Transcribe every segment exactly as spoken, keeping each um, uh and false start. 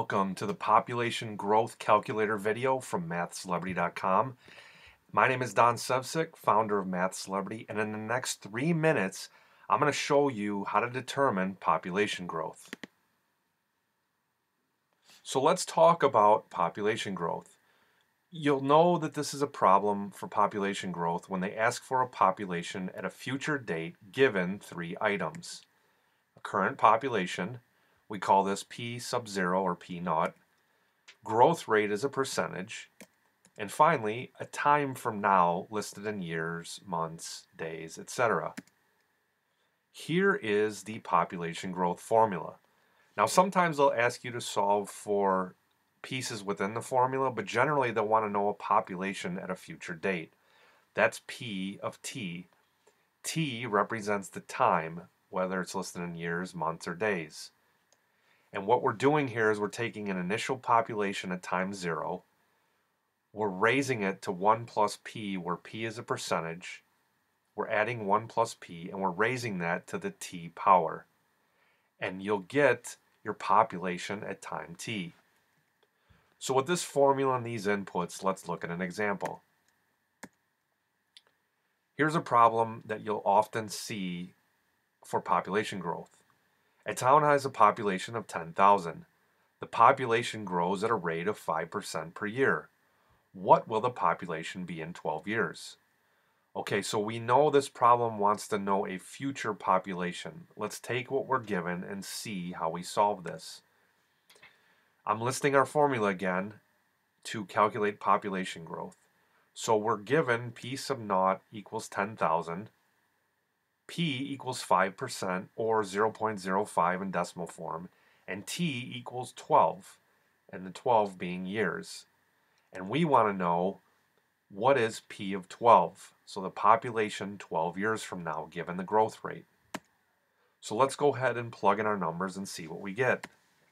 Welcome to the Population Growth Calculator video from math celebrity dot com. My name is Don Sevcik, founder of Math Celebrity, and in the next three minutes, I'm going to show you how to determine population growth. So let's talk about population growth. You'll know that this is a problem for population growth when they ask for a population at a future date given three items. A current population, we call this P sub zero or P naught. Growth rate is a percentage. And finally, a time from now listed in years, months, days, et cetera. Here is the population growth formula. Now sometimes they'll ask you to solve for pieces within the formula, but generally they'll want to know a population at a future date. That's P of T. T represents the time, whether it's listed in years, months, or days. And what we're doing here is we're taking an initial population at time zero, we're raising it to one plus P, where P is a percentage, we're adding one plus P, and we're raising that to the T power. And you'll get your population at time T. So with this formula and these inputs, let's look at an example. Here's a problem that you'll often see for population growth. A town has a population of ten thousand. The population grows at a rate of five percent per year. What will the population be in twelve years? Okay, so we know this problem wants to know a future population. Let's take what we're given and see how we solve this. I'm listing our formula again to calculate population growth. So we're given P sub naught equals ten thousand. P equals five percent or zero point zero five in decimal form, and T equals twelve, and the twelve being years. And we want to know what is P of twelve, so the population twelve years from now given the growth rate. So let's go ahead and plug in our numbers and see what we get.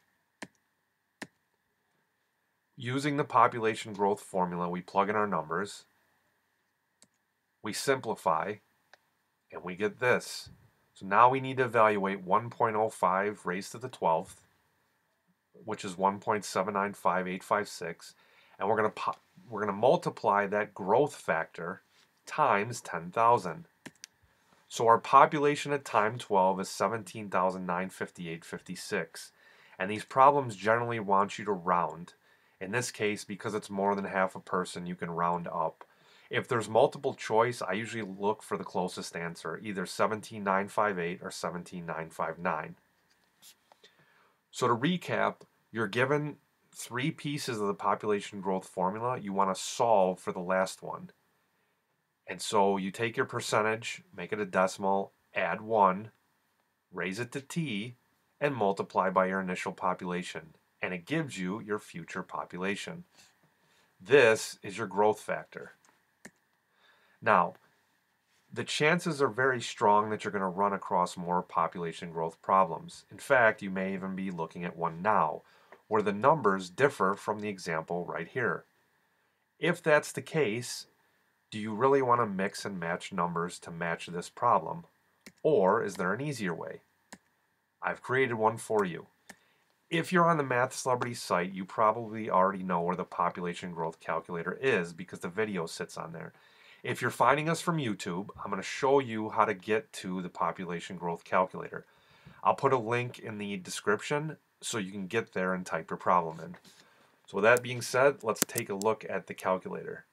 Using the population growth formula, we plug in our numbers, we simplify, and we get this. So now we need to evaluate one point zero five raised to the twelfth, which is one point seven nine five eight five six, and we're going to we're going to multiply that growth factor times ten thousand. So our population at time twelve is seventeen thousand nine hundred fifty-eight point five six, and these problems generally want you to round. In this case, because it's more than half a person, you can round up. If there's multiple choice, I usually look for the closest answer, either seventeen thousand nine hundred fifty-eight or seventeen thousand nine hundred fifty-nine. So to recap, you're given three pieces of the population growth formula. You want to solve for the last one. And so you take your percentage, make it a decimal, add one, raise it to T, and multiply by your initial population. And it gives you your future population. This is your growth factor. Now, the chances are very strong that you're going to run across more population growth problems. In fact, you may even be looking at one now, where the numbers differ from the example right here. If that's the case, do you really want to mix and match numbers to match this problem? Or is there an easier way? I've created one for you. If you're on the Math Celebrity site, you probably already know where the population growth calculator is because the video sits on there. If you're finding us from YouTube, I'm going to show you how to get to the population growth calculator. I'll put a link in the description so you can get there and type your problem in. So with that being said, let's take a look at the calculator.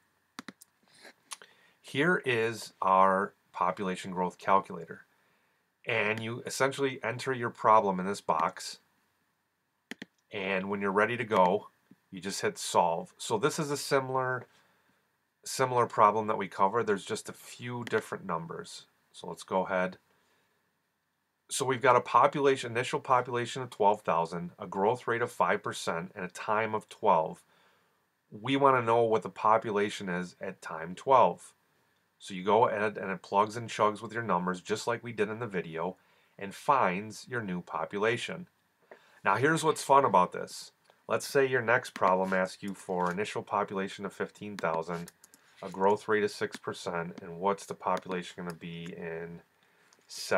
Here is our population growth calculator. And you essentially enter your problem in this box. And when you're ready to go, you just hit solve. So this is a similar similar problem that we covered. There's just a few different numbers. So let's go ahead. So we've got a population, initial population of twelve thousand, a growth rate of five percent, and a time of twelve. We want to know what the population is at time twelve. So you go ahead and it plugs and chugs with your numbers just like we did in the video and finds your new population. Now here's what's fun about this. Let's say your next problem asks you for initial population of fifteen thousand, a growth rate of six percent, and what's the population going to be in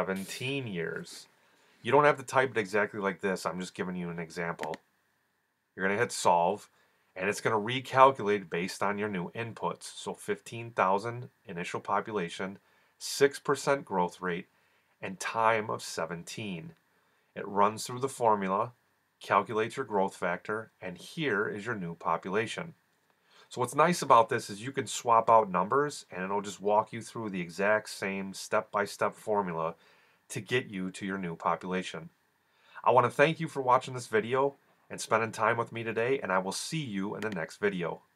seventeen years. You don't have to type it exactly like this. I'm just giving you an example. You're going to hit solve, and it's going to recalculate based on your new inputs. So fifteen thousand initial population, six percent growth rate, and time of seventeen. It runs through the formula, calculates your growth factor, and here is your new population. So what's nice about this is you can swap out numbers and it'll just walk you through the exact same step-by-step formula to get you to your new population. I want to thank you for watching this video and spending time with me today, and I will see you in the next video.